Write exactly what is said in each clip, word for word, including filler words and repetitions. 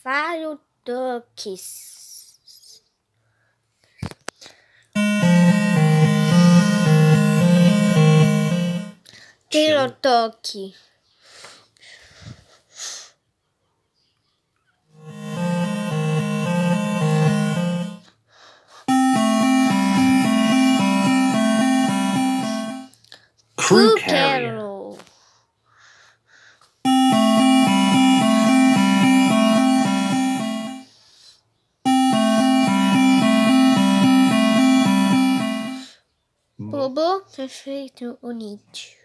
Fire ducks. Tiro toque. Crew carrier. Bobo perfeito unite.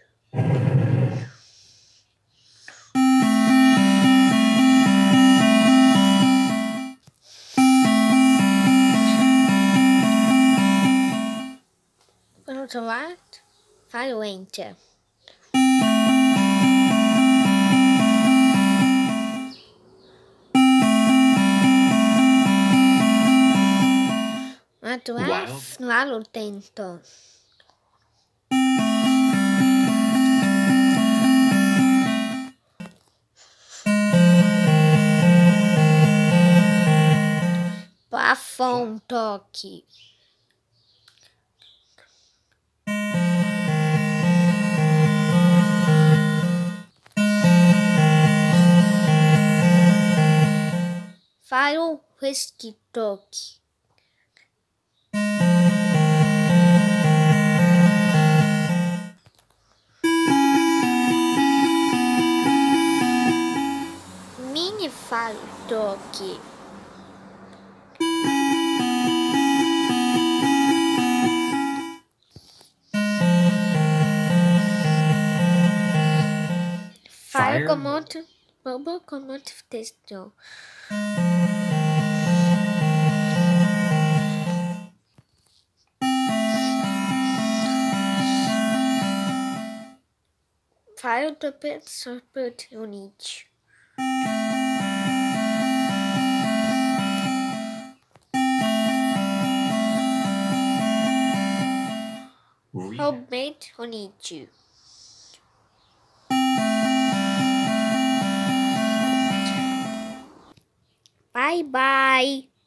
Pronto lá? Fire enter. Wow. Lá lo tento. Bafão toque. Fire whisky toque. Mini fire toque. Fire comando, bobo comando texto. Fire the pit support unit. Homemade unit. Bye bye.